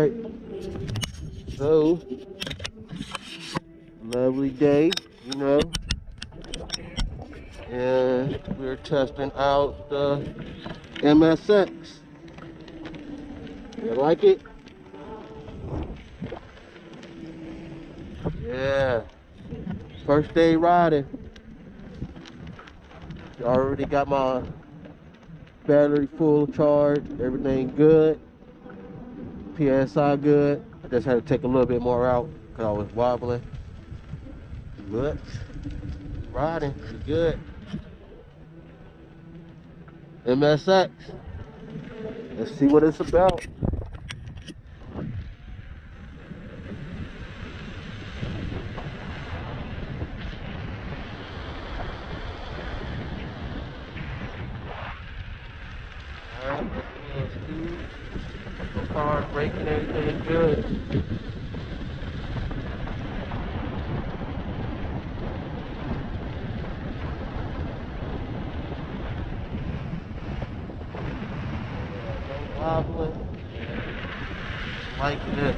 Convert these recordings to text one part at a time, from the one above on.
right. So, lovely day, you know. And we're testing out the MSX. You like it? Yeah. First day riding. Already got my battery full charge. Everything good. PSI good. I just had to take a little bit more out because I was wobbling. But riding, pretty good. MSX. Let's see what it's about. Alright, that's a little speed. So far, braking, everything good. No wobbling. Liking it.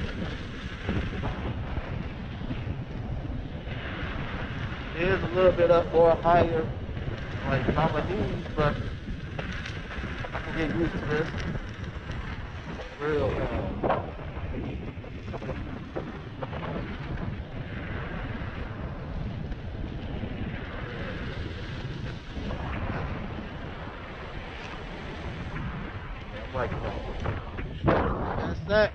It is a little bit up more higher, like by my knees, but I can get used to this real well. I'm liking that. That's that.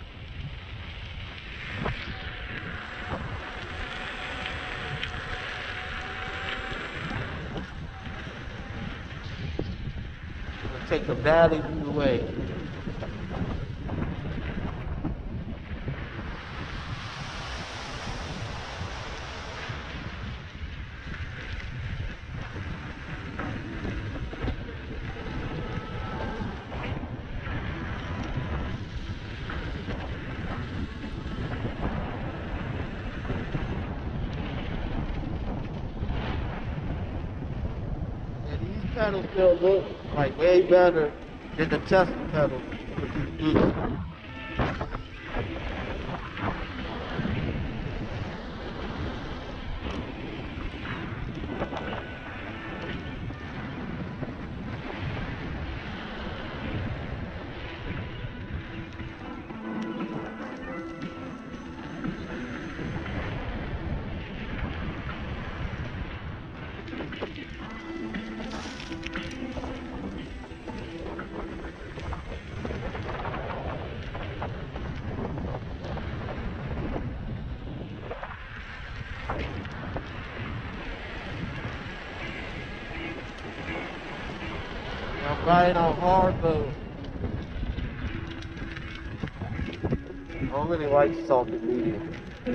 Take the valley view away. And these pedals still look like way better than the Tesla pedals. I'm riding on hard mode. I don't really like soft and medium.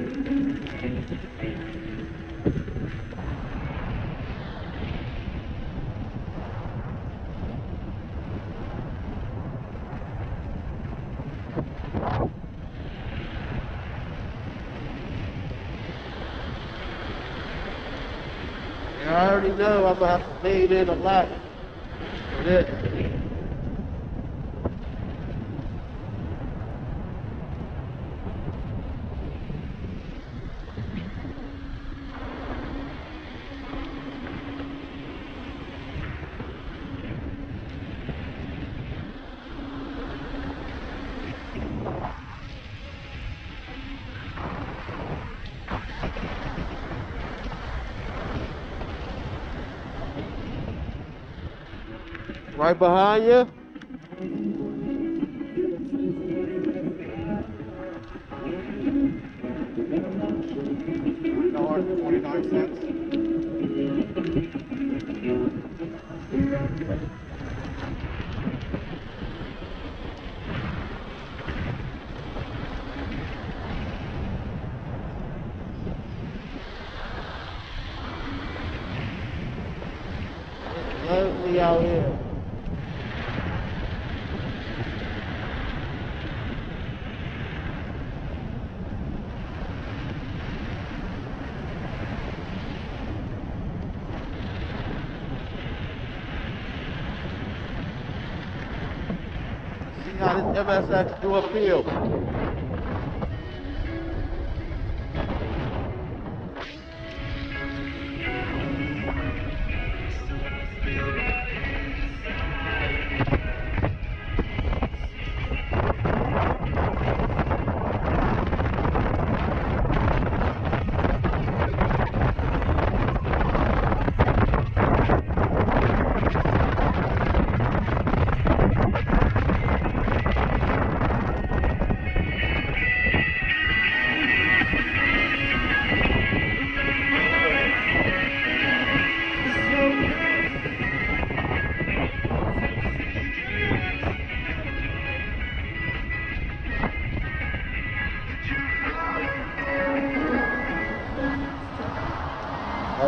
And I already know I'm gonna have to fade in a lot for this. Right behind you. $1.29. It's lovely out here. See how this MSX do appeal.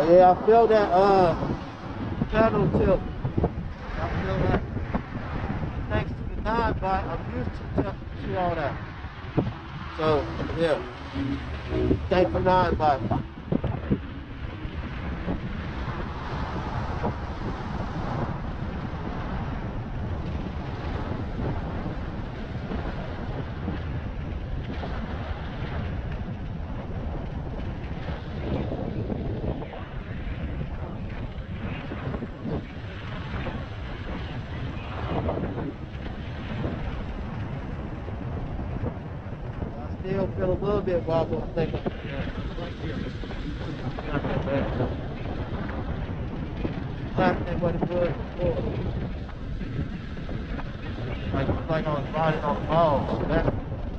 Yeah, I feel that pedal tilt. I feel that. Thanks to the 9-bot, I'm used to all that. So yeah, thanks for 9-bot. Still feel a little bit wobble. I think right here. Not that bad. Less than what it was before. Like I was riding on the ball. That's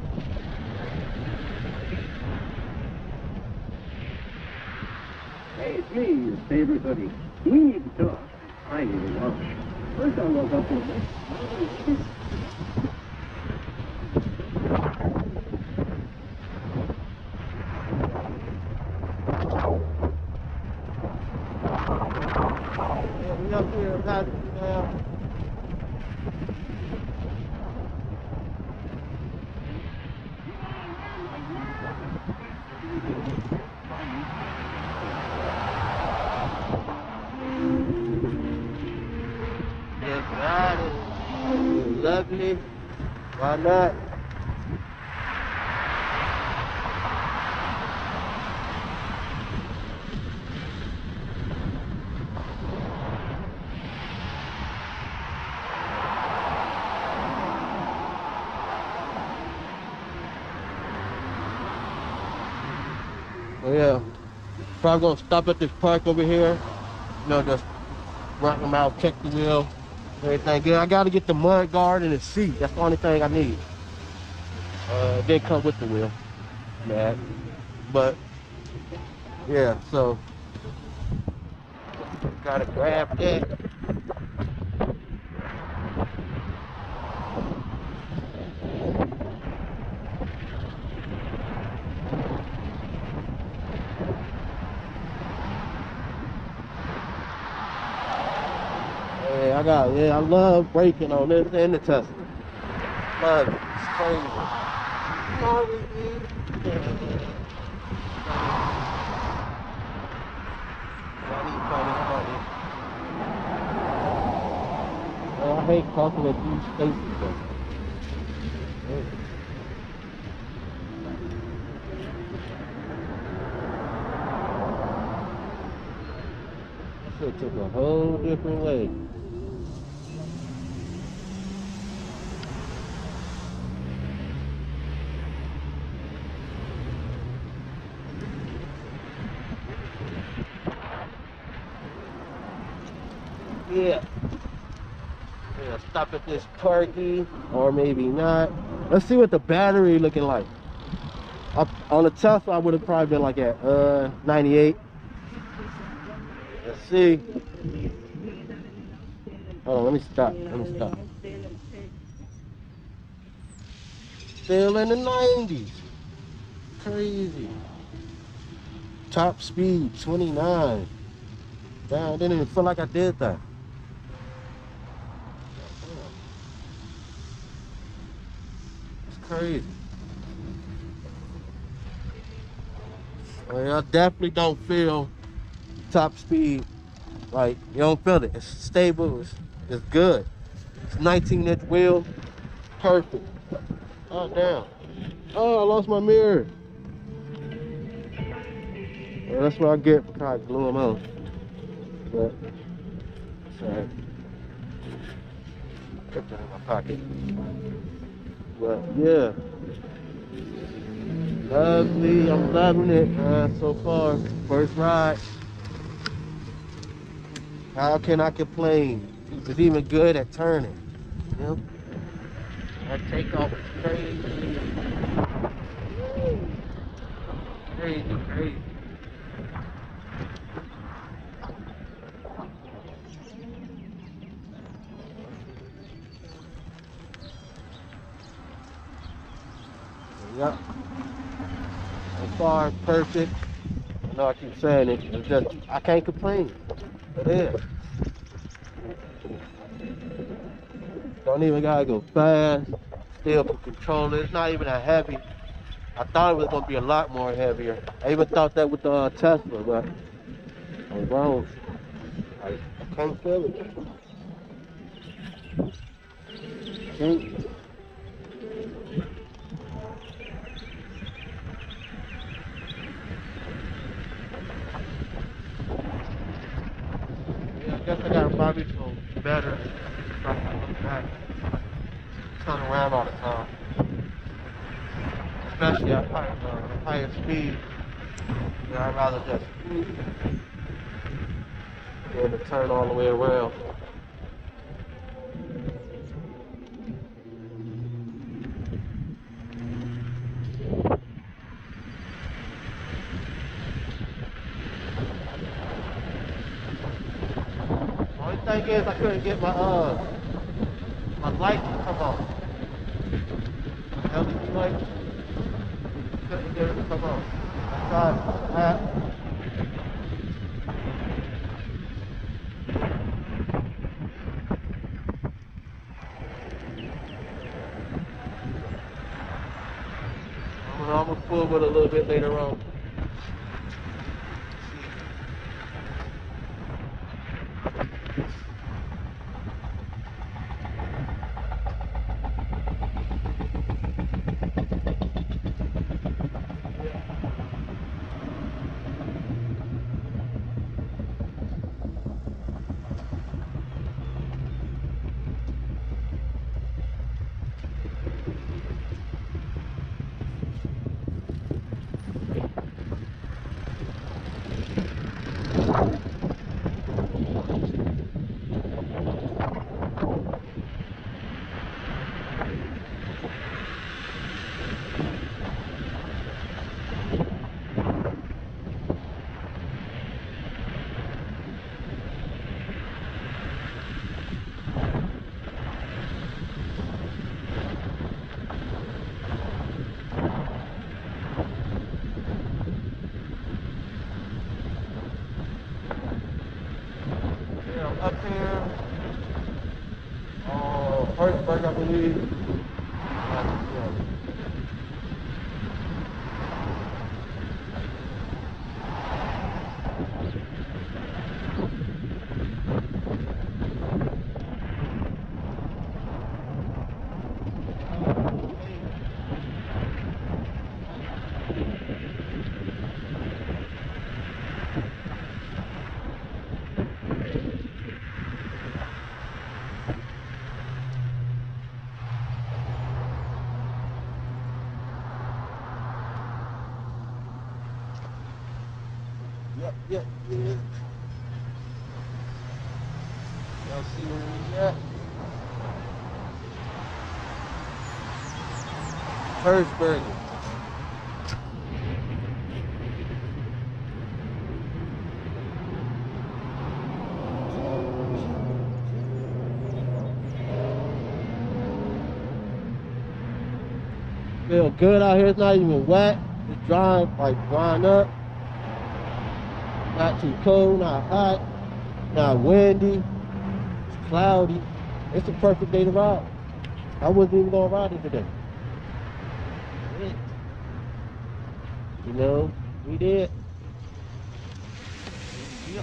Hey, it's me, your favorite hoodie. We need to talk. I need a lunch. First I'll look up with this. yeah, we up here about now. Just riding. Lovely. Why not? Oh yeah, probably gonna stop at this park over here. You know, just rock them out, check the wheel, everything good. I gotta get the mud guard and the seat. That's the only thing I need. It didn't come with the wheel, man. But yeah, so gotta grab that. Yeah, I love braking on this and the Tesla. Love it. It's crazy. I hate talking at these spaces though. It took a whole different way. Yeah. Yeah, stop at this parky, or maybe not. Let's see what the battery looking like. Up on the Tesla, I would have probably been like at 98. Let's see. Hold on, let me stop. Still in the 90s. Crazy. Top speed 29. Damn, I didn't even feel like I did that. It's crazy. I mean, I definitely don't feel top speed. Like, you don't feel it. It's stable. It's good. It's 19-inch wheel. Perfect. Oh, damn. Oh, I lost my mirror. Well, that's what I get for trying to glue them on. But, sorry. Put that in my pocket. But, yeah. Lovely. I'm loving it so far. First ride. How can I complain? It's even good at turning. You know? That takeoff is crazy. Crazy. Yep. So far, perfect. know I keep saying it. It's just I can't complain. It is. Don't even gotta go fast. Still can control it. It's not even that heavy. I thought it was gonna be a lot more heavier. I even thought that with the Tesla, but I was wrong. I can't feel it. Can't. Yeah, I guess I gotta buy me some better. So I can look back. Turn around all the time. Especially at higher speed. Yeah, I'd rather just than to turn all the way around. Only thing is I couldn't get my light to come on. My LED light. Couldn't get it to come on. I tried. I'm gonna fool with it a little bit later on. Up here, Harrisburg, I believe. Yep. Y'all see where we at? Harrisburg. Feel good out here. It's not even wet. It's drying up. Not too cold, not hot, not windy. It's cloudy. It's the perfect day to ride. I wasn't even gonna ride it today. You know, we did. Yep.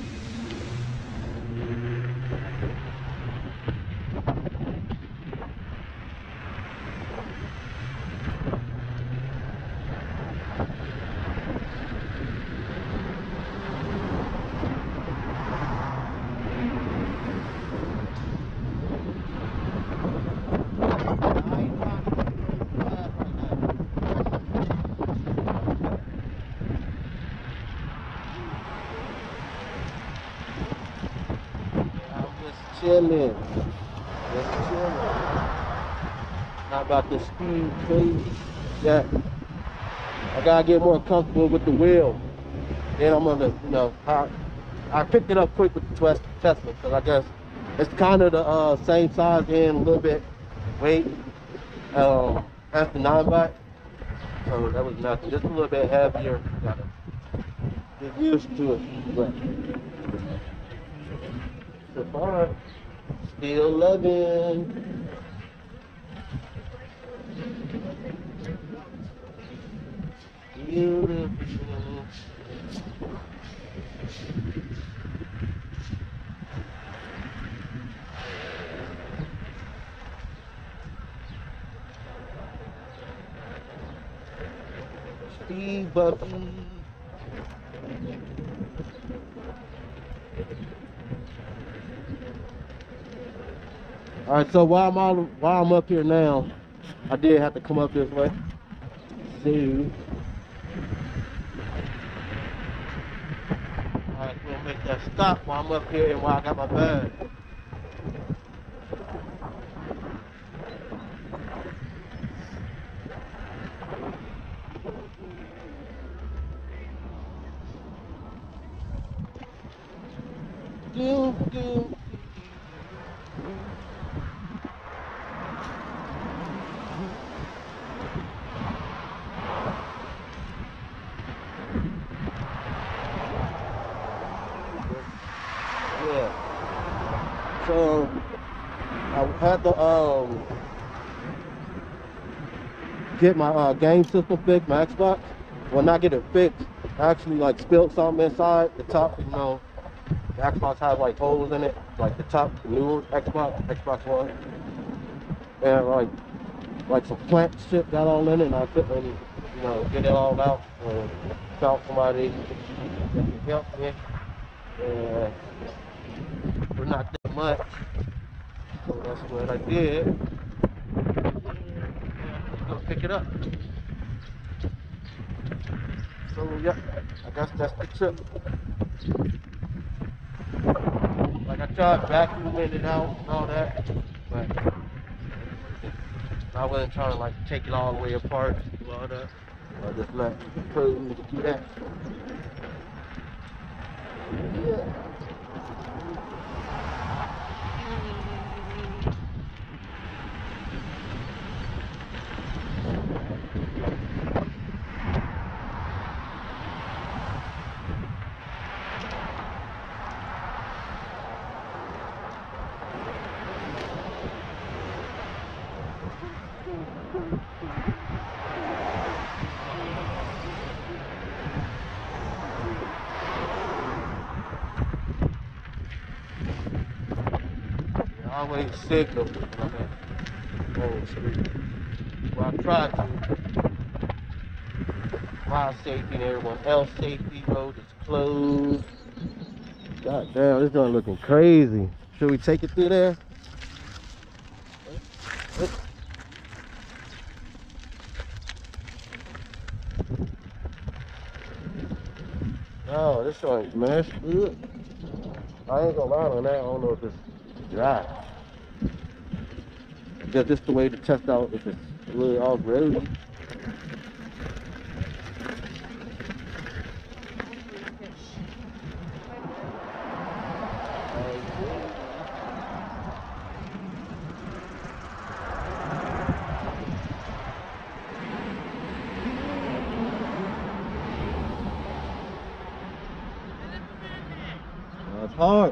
Chilling. Just chilling. Not about the speed crazy. Yeah. I gotta get more comfortable with the wheel. Then I'm gonna, I picked it up quick with the Tesla because I guess it's kind of the same size and a little bit weight as the 9-bike. So that was nothing. Just a little bit heavier. Gotta Get used to it. But so far, still loving. Beautiful. Steve Bucky. All right, so while I'm up here now, I did have to come up this way. So, all right, we'll make that stop while I'm up here and while I got my bag. Do. Yeah. So I had to get my game system fixed, my Xbox. Well, not get it fixed. I actually like spilled something inside the top. You know, the Xbox has like holes in it, like the top newer Xbox One, and like some plant shit got all in it, and I couldn't, you know, get it all out. And found somebody that could help me, and for not that much. So that's what I did. Go pick it up. So yeah, I guess that's the trip. Like I tried vacuuming it out and all that, but I wasn't trying to like take it all the way apart and do all that. I just let the pros do that. Yeah. Always signal on street. Well, I tried to. My safety and everyone else's safety. Road is closed. God damn, this joint looking crazy. Should we take it through there? Oh, this joint messed up. I ain't gonna lie on that. I don't know if it's dry. Just this the way to test out if it's really off road. That's hard.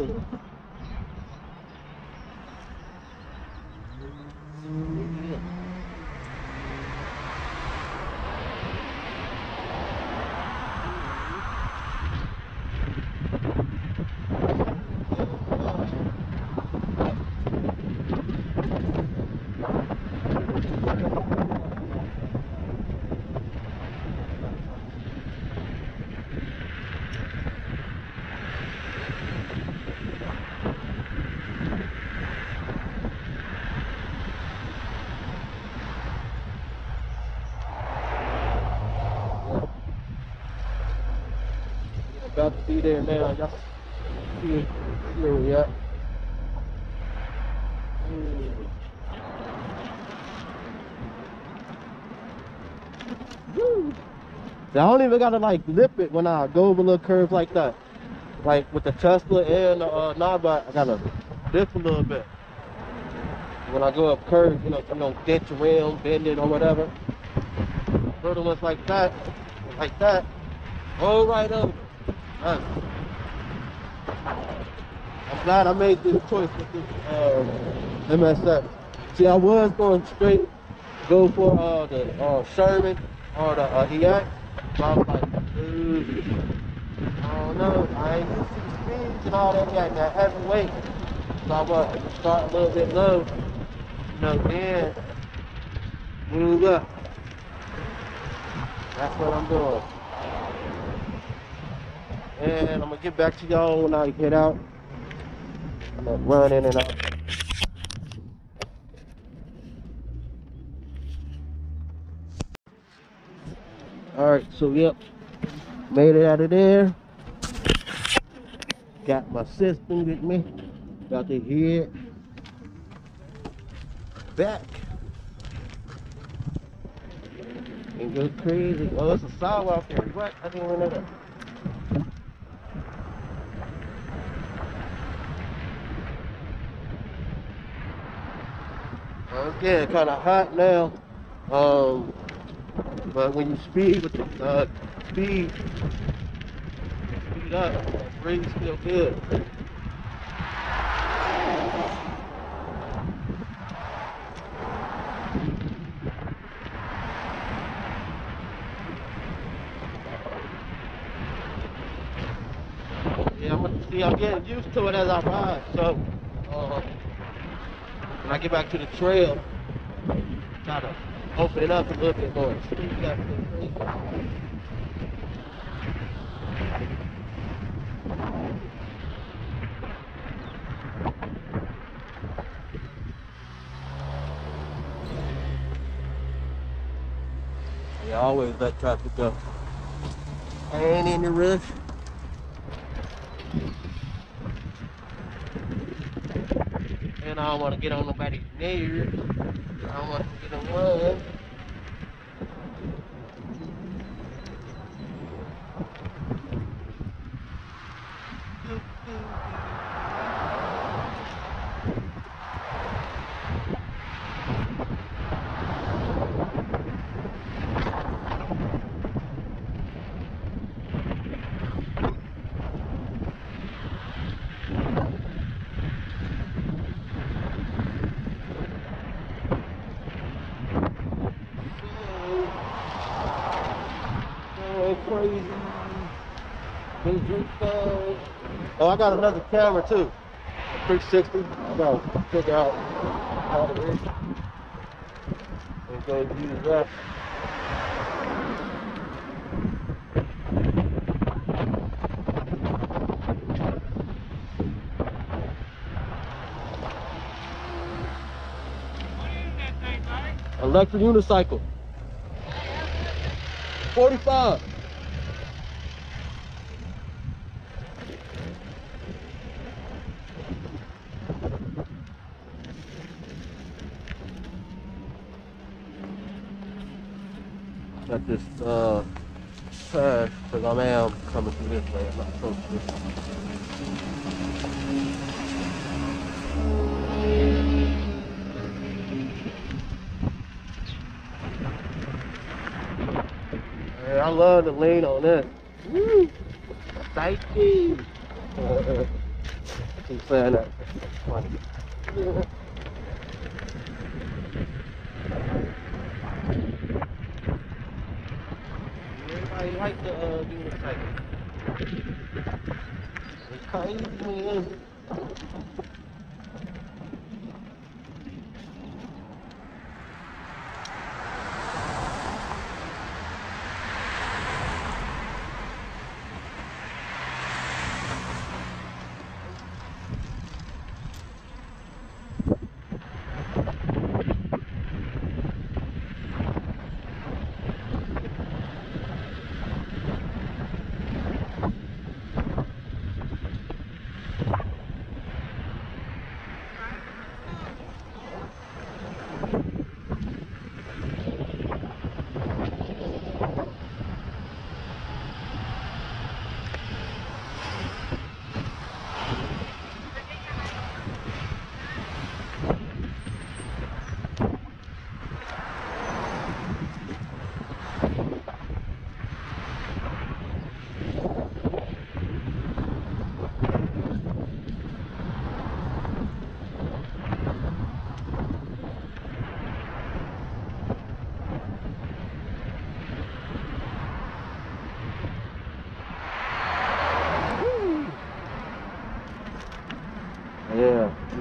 About to be there now. Y'all see where we at. Woo. I don't even gotta like lip it when I go over little curves like that. Like with the Tesla and the Nava, I gotta dip a little bit. When I go up curves, you know, dent your rim, bend it or whatever. Little ones like that, go right over. I'm glad I made this choice with this MSX. See, I was going straight go for the Sherman or the EX, but I was like, dude, I don't know. I ain't used to the speeds and all that, that heavy weight. So I want to start a little bit low, then move up. That's what I'm doing. And I'm gonna get back to y'all when I get out. I'm gonna run in and out. Alright, so yep, made it out of there. Got my system with me. Got to head back and go crazy. Oh, it's a sidewalk here. What? I didn't even know that. Well, it's getting kind of hot now. But when you speed with the speed up, the breeze feel good. Yeah, I'm getting used to it as I ride. So when I get back to the trail, try to open it up a little bit more. Speed up. Yeah, always let traffic go. I ain't in the rush. And I don't want to get on nobody's nerves. I don't want to get on one. Crazy. Oh, I got another camera too. 360. I gotta figure out how to reach and go use that. Electric unicycle. 45. Got this pass because I am coming through this way. I'm not supposed to. Man, I love the lean on this. Woo! Psyche! I keep saying that. It's funny. Everybody like the unicycle. It's crazy, man.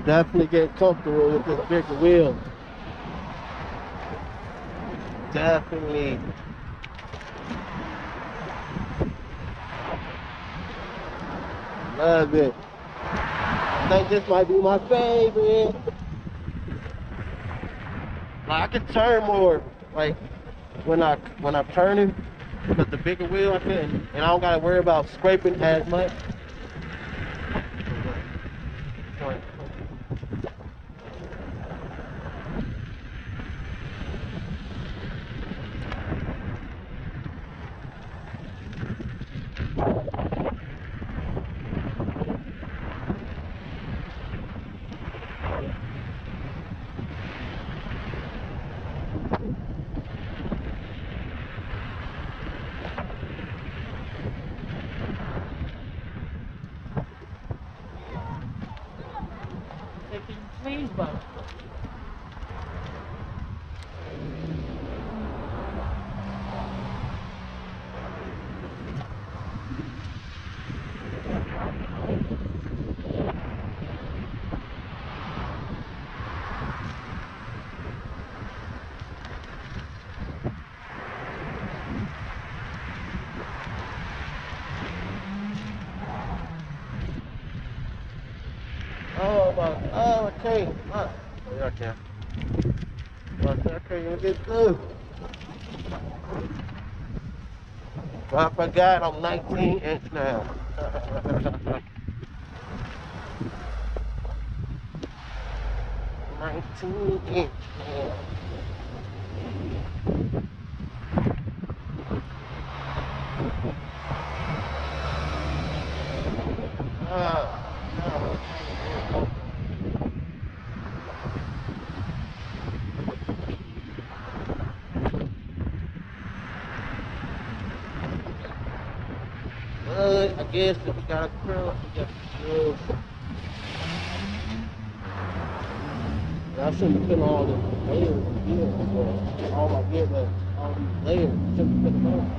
Definitely get comfortable with this bigger wheel. Definitely. Love it. I think this might be my favorite. Like, I can turn more, like when I'm turning, but the bigger wheel I couldn't, and I don't gotta worry about scraping as much. Taking trees, but. Oh my, oh, okay. Oh, yeah, I can. Okay, let me get through. Well, I forgot I'm 19 inch now. 19 inch now. No. I guess if you got a curl, you got to curl. I shouldn't have put all the layers in here. So all my gear, but all these layers, shouldn't have put them on.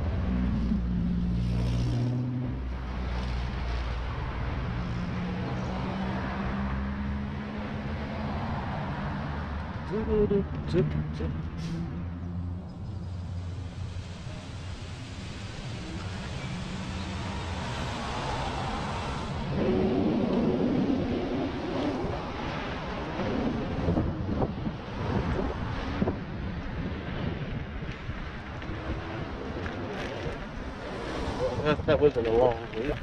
That wasn't a long way.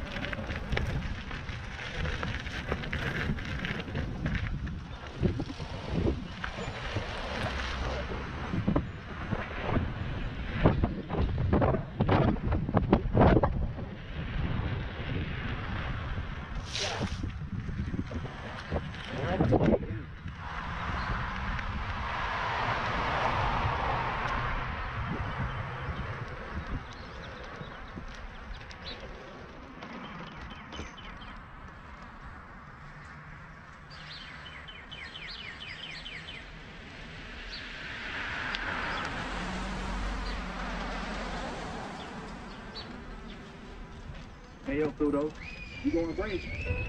Hey, yo, Pluto, you going to break?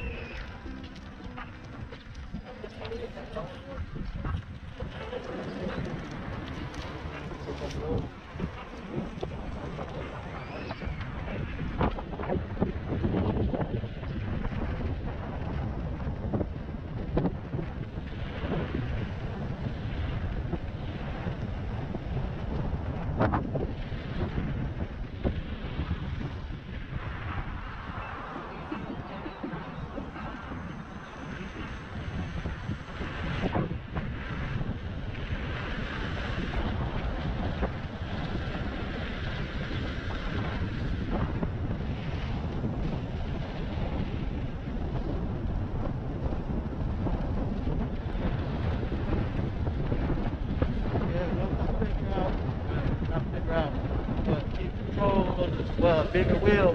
Bigger wheel.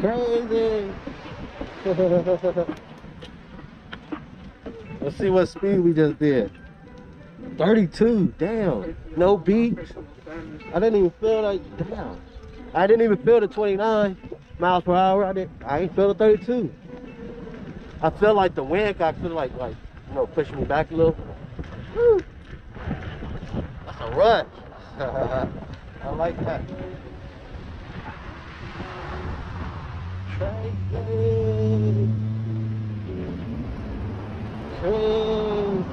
crazy. Let's see what speed we just did. 32, damn. No beach. I didn't even feel like, damn. I didn't even feel the 29 miles per hour. I ain't feel the 32. I feel like the wind got like, you know, pushing me back a little. Woo. That's a rush. I like that. Crazy. Crazy.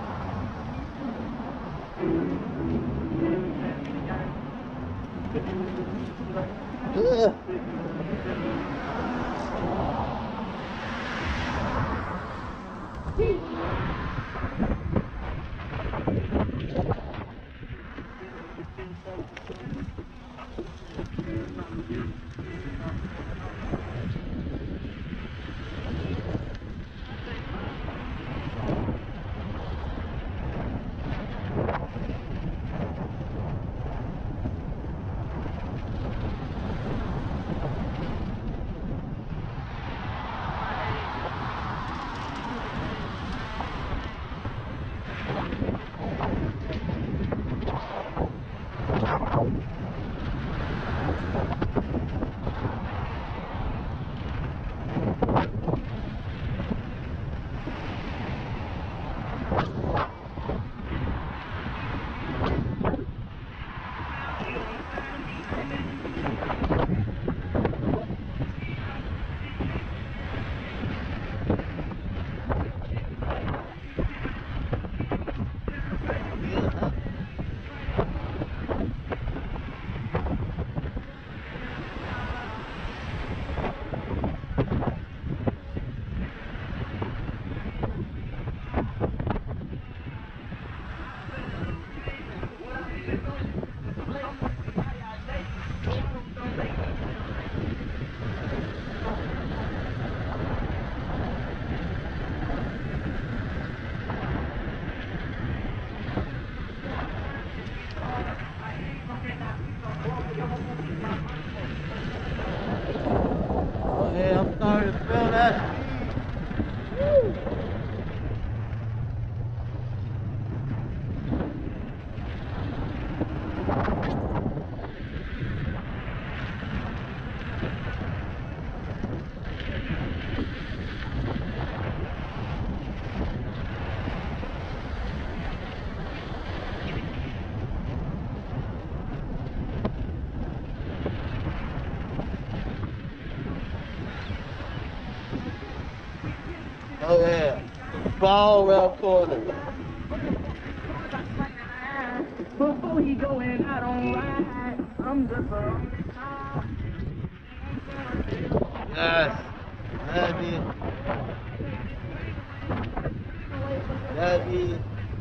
Ugh. Oh, yeah, I'm starting to feel that speed. Woo. Oh yeah, ball around corner. Before he going out on ride, I'm just a... Yes, that be, that be.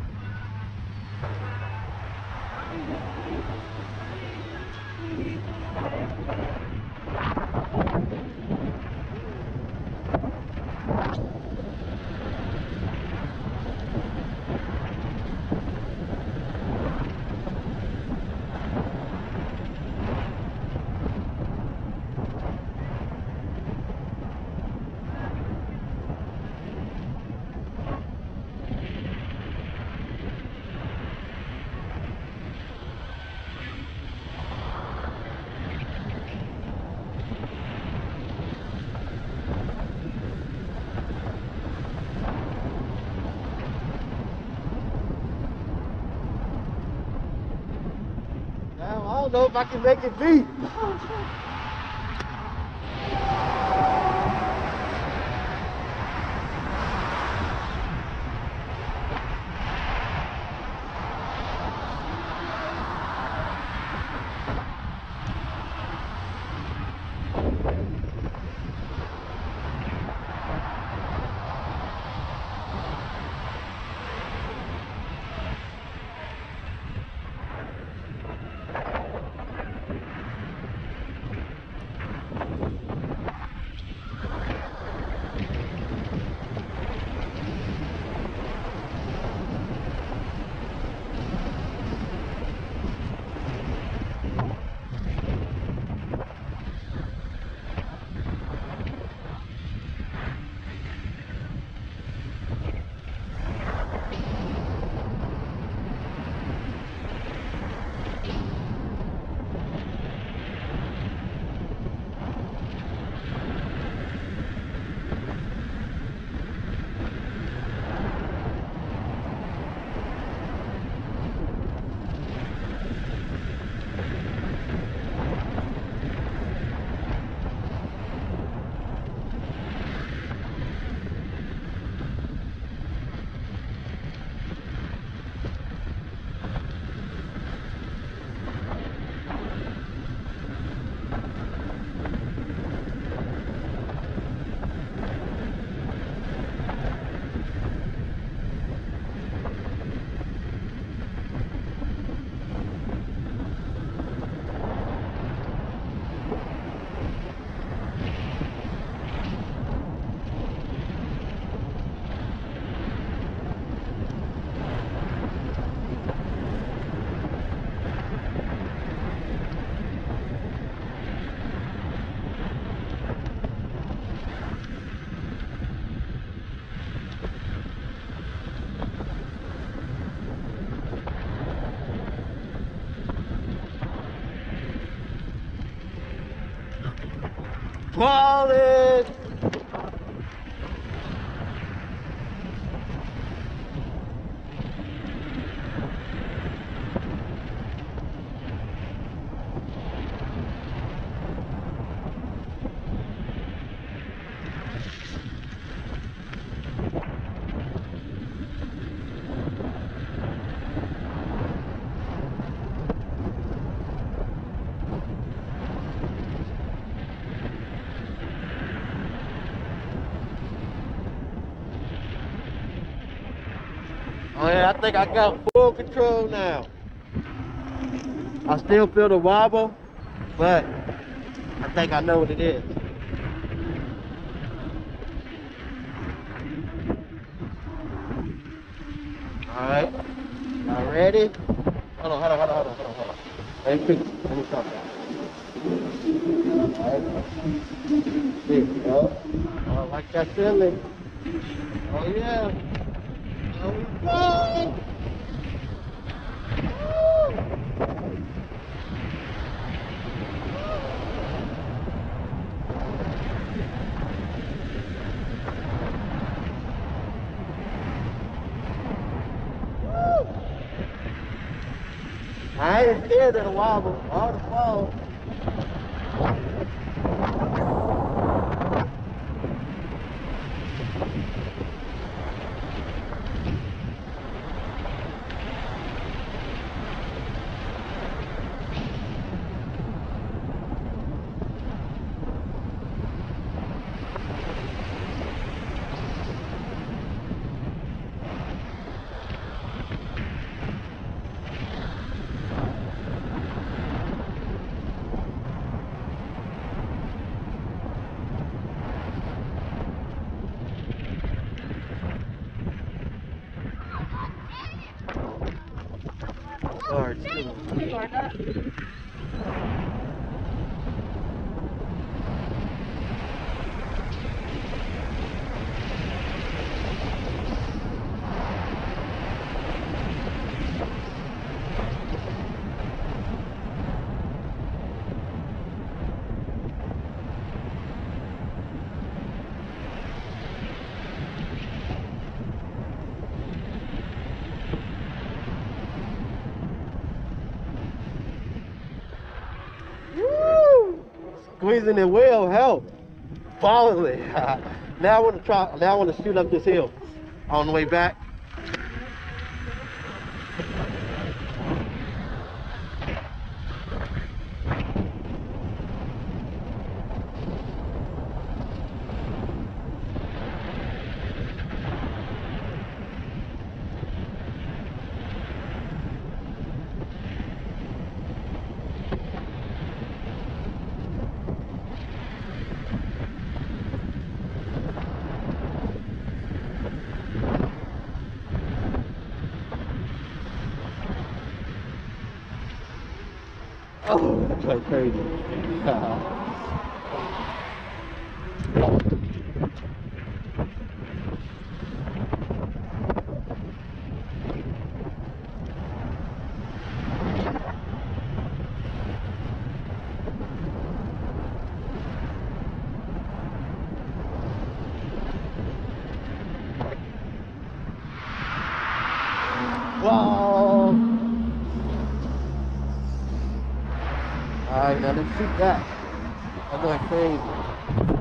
Damn, I don't know if I can make it beat. Ballin'! Oh yeah, I think I got full control now. I still feel the wobble, but I think I know what it is. Alright, y'all ready? Hold on. Let me talk about it. Alright. There we go. Oh, like that feeling. Oh yeah. There we go. I ain't scared of the wobble or the fall. Sorry, squeezing it will help. Following it. Now I want to try. Now I want to shoot up this hill on the way back. Oh, that's like crazy. Wow. Alright, now let's shoot that. I'm going crazy.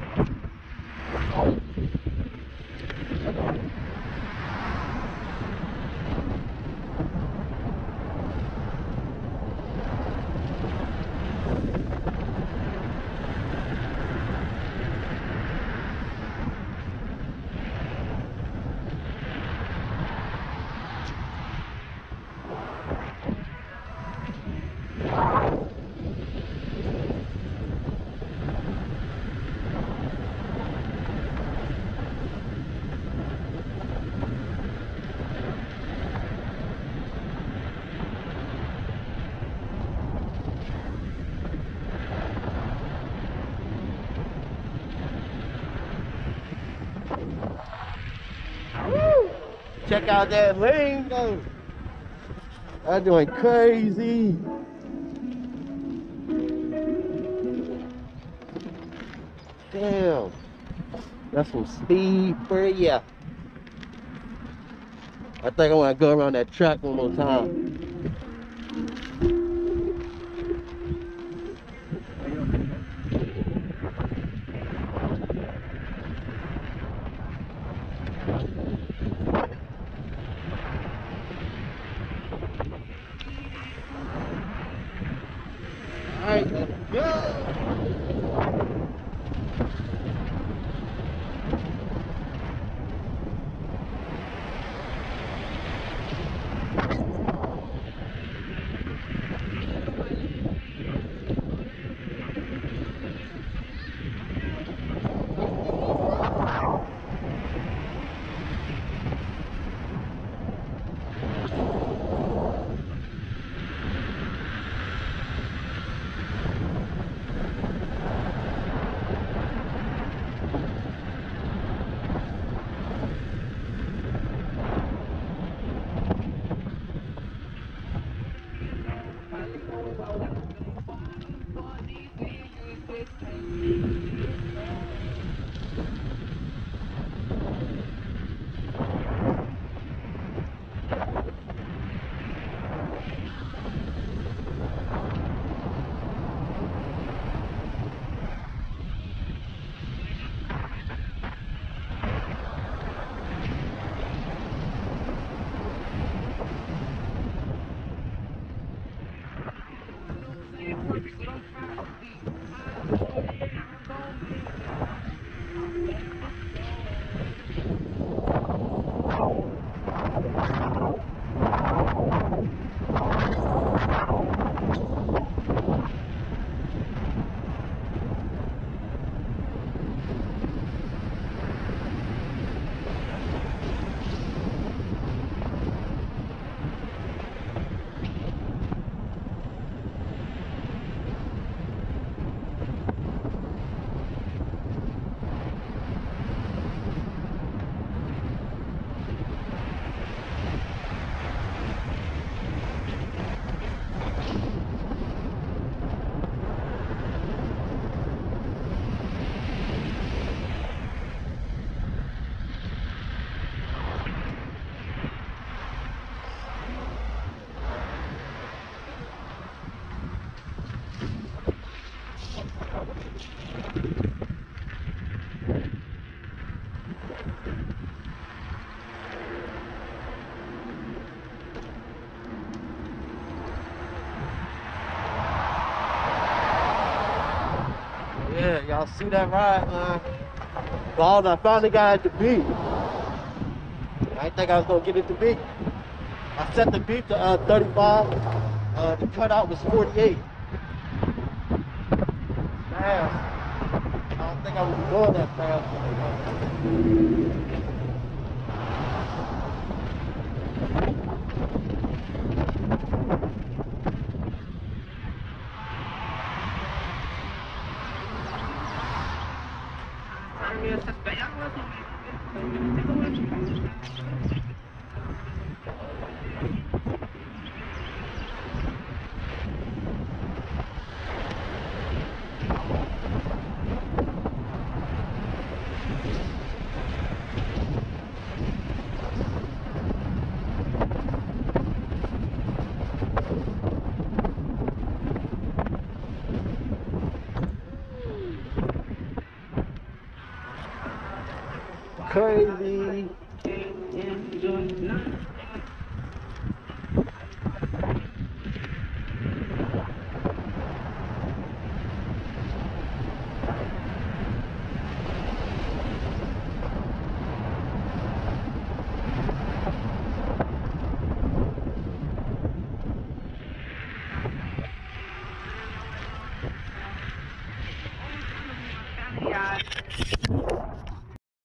Check out that lane though. That joint crazy. Damn. That's some speed for you. I think I want to go around that track one more time. Alright, let's go! Yeah, y'all see that ride, man? Ball, I finally got at the beat. I didn't think I was gonna get it to beat. I set the beat to 35. The cutout was 48. Fast. I don't think I was going that fast. Crazy. Yeah.